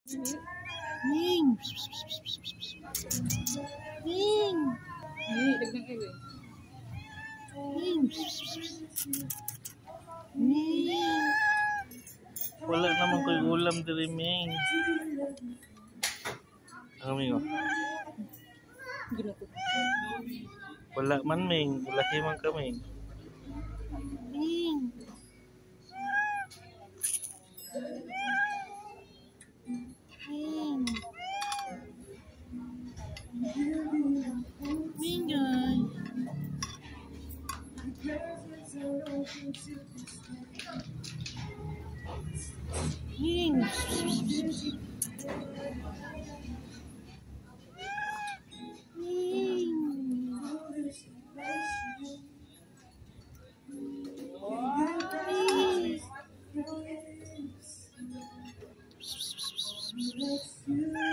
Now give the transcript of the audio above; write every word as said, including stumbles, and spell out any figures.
Ning. Ning. Ning. Ning. Wala naman ko'y ulam diri, Ming. Ang amigo. Wala man, Ming. Laki man kami. Ning. Ning. Ning guys. Ning. Ning.